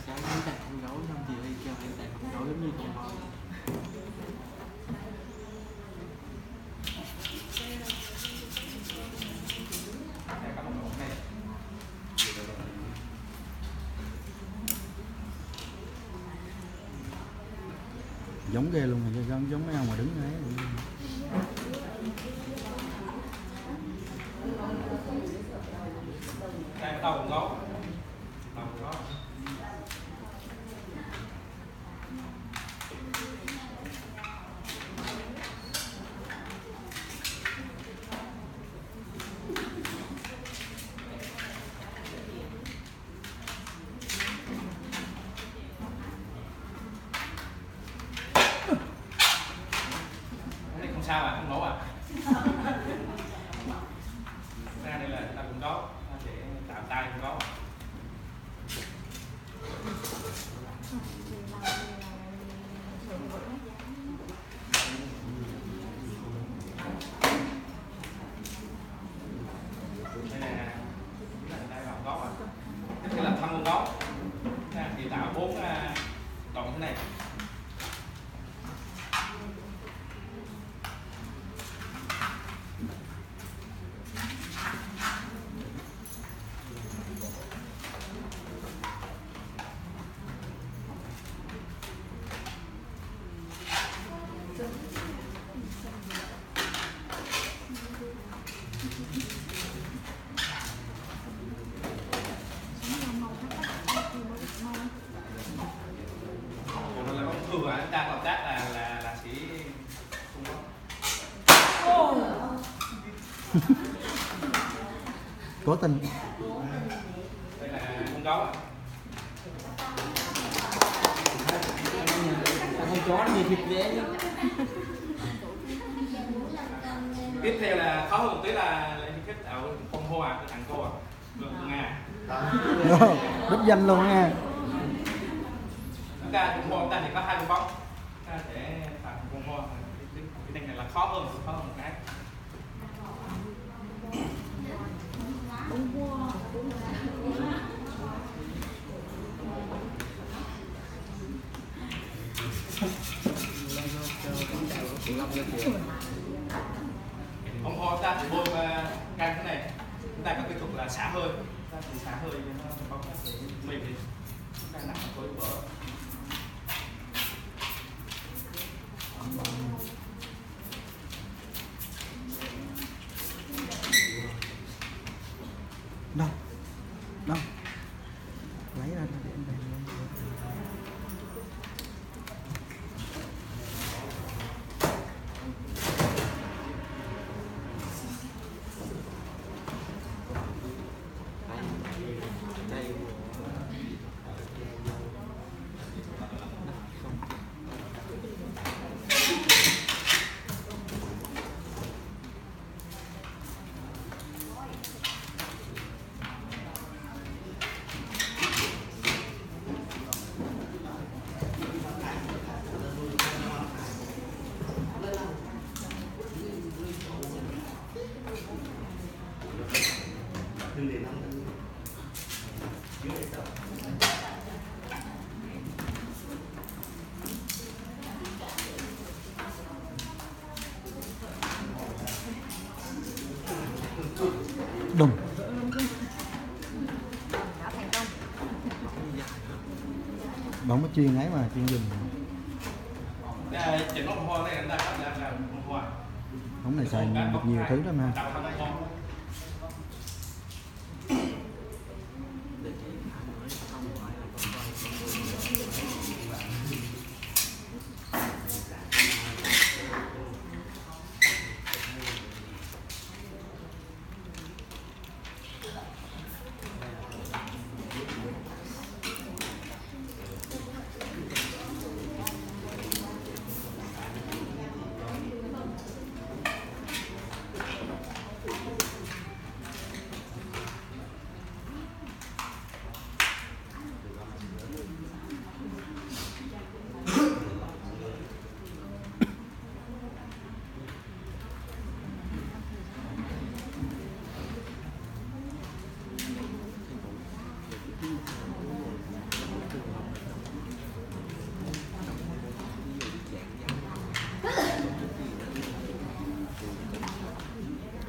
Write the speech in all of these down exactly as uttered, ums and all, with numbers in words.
sáng đi đặt con gấu xong thì đi kêu anh đặt con gấu giống như con voi. Giống ghê luôn rồi, giống giống mấy ông mà đứng đấy. Đây bắt đầu con gấu. Đầu con gấu. Không sao à, không nổ à. Ra đây là chúng ta cũng có để tạo tay cũng có. Đây là đây là gấu à. Đây là thân con gấu. Thì tạo bốn đoạn thế này. Thường là đang hợp tác là là là chỉ không có. Cố tình. Đây là con gấu ạ. Con chó nó như thịt dễ lắm. Tiếp theo là khó hơn một tí là là thích ở con hô à, thằng cô à, con Nga. Đích danh luôn nha. Chúng ta con hô chúng ta chỉ có hai con bóng, ta sẽ tạo con hô. Cái này là khó hơn, khó hơn một cái. Ông ho ta chỉ bơm căng thế này, chúng ta có kỹ thuật là xả hơi, ta chỉ xả hơi cho nó bóng nó sẽ mềm đi, chúng ta nặng khối vỡ. Đâu đâu lấy ra để em về. Đùng. Bóng có chuyên ấy mà, chuyên dùng. Chỉnh con hoa này là con hoa. Bóng này xài được nhiều thứ lắm ha.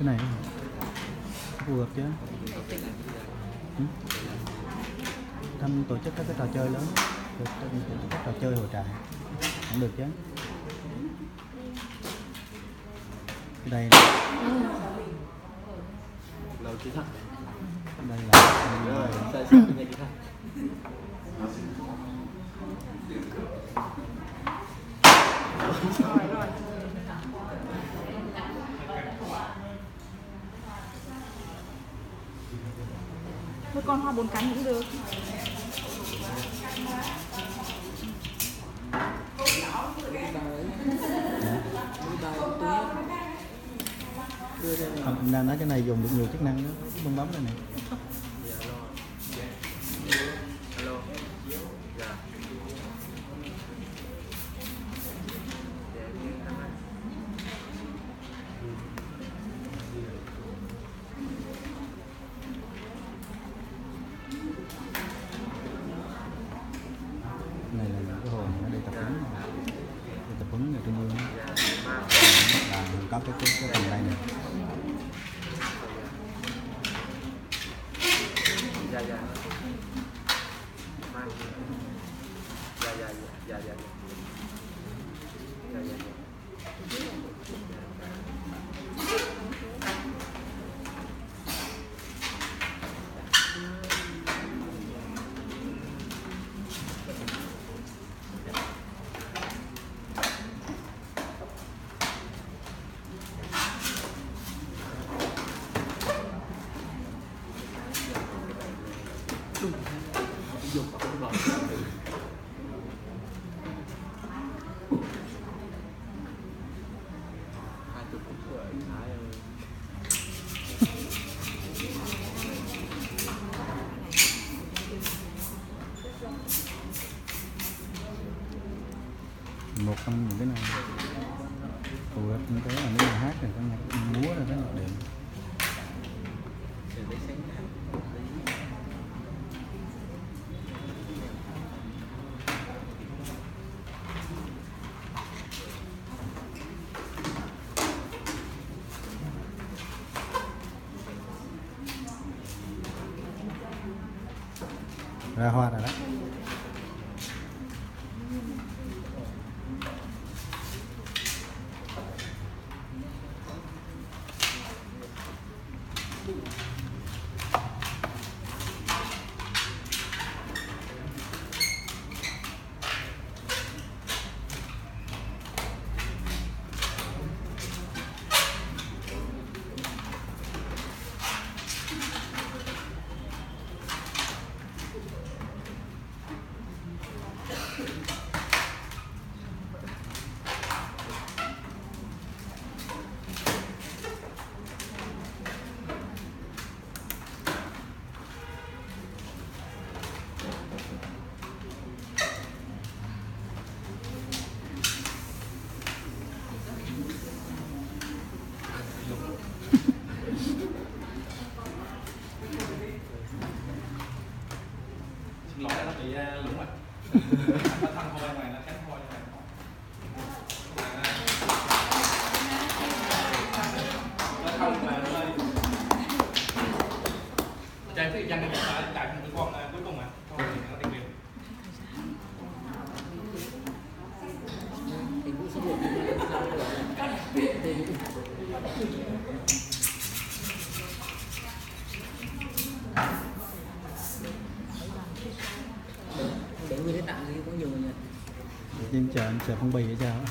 Cái này phù hợp chứ? Ừ? Thăm tổ chức các cái trò chơi lớn, tổ chức các trò chơi hội trại cũng được chứ. Cái đây lâu chứ thật. đây là Rồi, sẽ sẽ như thế này. Rồi rồi. Thôi con hoa bốn cánh cũng được. không, em đang nói cái này dùng được nhiều chức năng đó, bấm bấm này này. Alo. Dạ. Này là những cái hồ mà để tập huấn, để tập huấn người trên dương là có cái cái cái phần đây này. Dạ dạ. Mang. Dạ dạ dạ dạ. Dạ dạ. Dùng cũng rồi. Hai chục phút rồi, Thái ơi. Một trong những cái này phù hợp kinh tế là nếu mà hát thì có nhạc múa rồi đó nhạc đệm. Để lấy sáng nào. Ra hoa rồi đó. Xin lỗi nó bị lủng rồi. Nó thân thôi mà nó cánh thôi mà. Nó không mà nó ơi. Chạy cái dân này phải chạy thành con cuối cùng mà. Con này nó tiền quyền. Tình huống số một thì sao gọi là tình huống để nguyên cái tặng thì có nhiều người. Nhưng chờ anh chờ phong bì hay sao?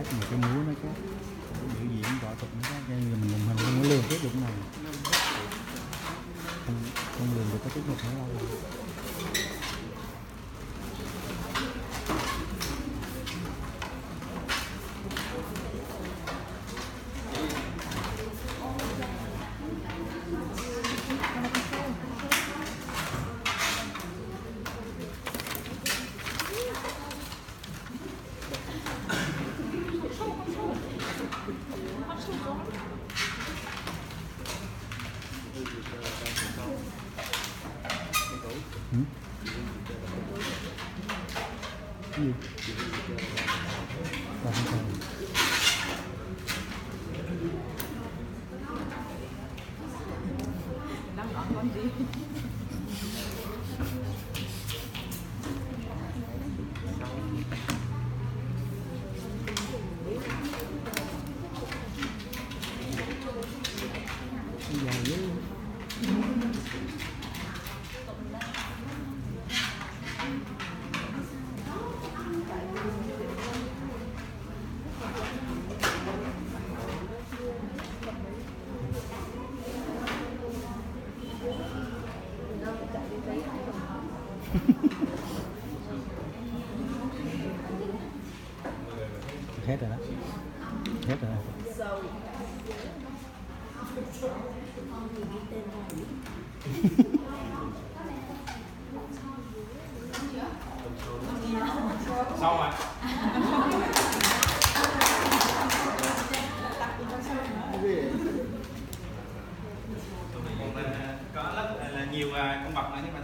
một cái múa nó khác, biểu diễn võ thuật nó khác, nên mình mình không có lường trước được cái này, không không lường được cái tiết mục nó lâu. Ừ? Cái gì? Ba không sao. Đang nói con gì? Dài dữ. Hết rồi đó, hết rồi đó. Xong rồi. Còn là có rất là, là nhiều à, con vật nữa nhưng mà